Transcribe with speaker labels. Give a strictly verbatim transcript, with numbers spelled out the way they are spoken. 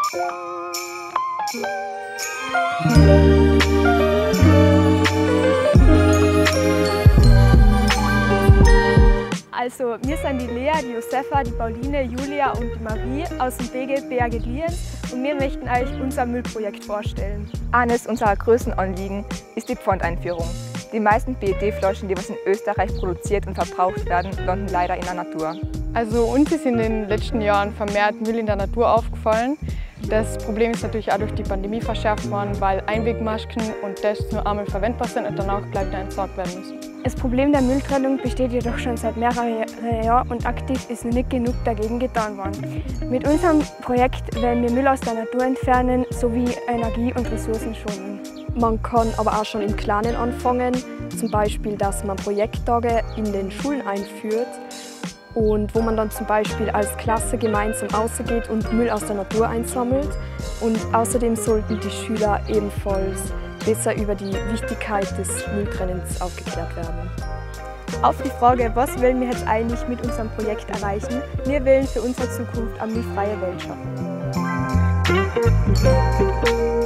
Speaker 1: Also, wir sind die Lea, die Josefa, die Pauline, Julia und die Marie aus dem B G B A Gedliens und wir möchten euch unser Müllprojekt vorstellen.
Speaker 2: Eines unserer größten Anliegen ist die Pfandeinführung. Die meisten P E T-Flaschen, die was in Österreich produziert und verbraucht werden, landen leider in der Natur.
Speaker 3: Also uns ist in den letzten Jahren vermehrt Müll in der Natur aufgefallen. Das Problem ist natürlich auch durch die Pandemie verschärft worden, weil Einwegmasken und Tests nur einmal verwendbar sind und danach gleich wieder entsorgt werden müssen.
Speaker 1: Das Problem der Mülltrennung besteht jedoch schon seit mehreren Jahren und aktiv ist noch nicht genug dagegen getan worden. Mit unserem Projekt werden wir Müll aus der Natur entfernen sowie Energie und Ressourcen schonen.
Speaker 4: Man kann aber auch schon im Kleinen anfangen, zum Beispiel, dass man Projekttage in den Schulen einführt und wo man dann zum Beispiel als Klasse gemeinsam rausgeht und Müll aus der Natur einsammelt. Und außerdem sollten die Schüler ebenfalls besser über die Wichtigkeit des Mülltrennens aufgeklärt werden.
Speaker 1: Auf die Frage, was wollen wir jetzt eigentlich mit unserem Projekt erreichen? Wir wollen für unsere Zukunft eine müllfreie Welt schaffen.